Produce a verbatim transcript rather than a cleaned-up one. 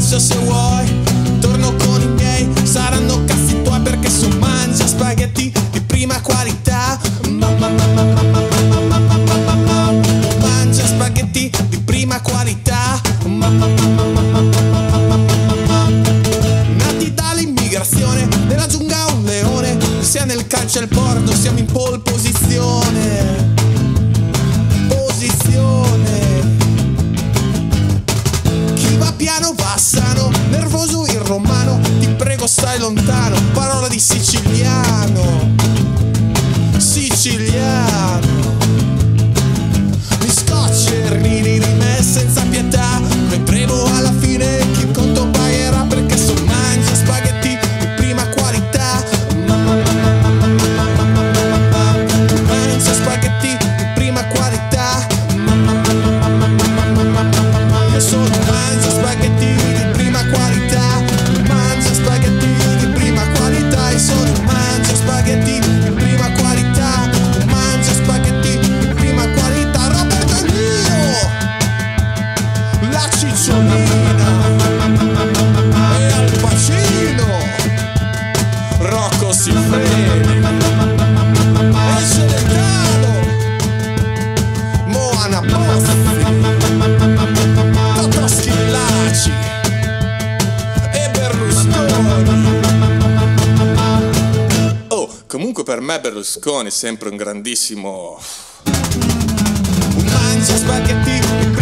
mangio se vuoi, torno con i miei, saranno cazzi tuoi perché so mangia spaghetti di prima qualità. Mamma mamma mamma mamma mamma mamma, mangia spaghetti di prima qualità. Mamma mamma mamma mamma mamma, nati dall'immigrazione, nella giungla un leone, sia nel calcio e il porno siamo in pole posizione. Chi va piano va sano, nervoso il romano, ti prego stai lontano, parola di siciliano, siciliano. Mi scocci e ridi di me senza pietà, vedremo alla fine chi il conto pagherà, perché so mangia spaghetti di prima qualità. Mamma mamma mamma mamma mamma, mangia spaghetti di prima qualità. Mamma mamma mamma mamma mamma, io sono mangia spaghetti di prima qualità, mangia spaghetti di prima qualità, io sono mangia spaghetti di prima qualità, mangia spaghetti di prima qualità. Roberto è mio, la cicciolina e Al Pacino, Rocco Siffredi e Celentano, Moana Bossi, Totò Schillaci e Berlusconi. Oh, comunque per me Berlusconi è sempre un grandissimo. Mangia spaghetti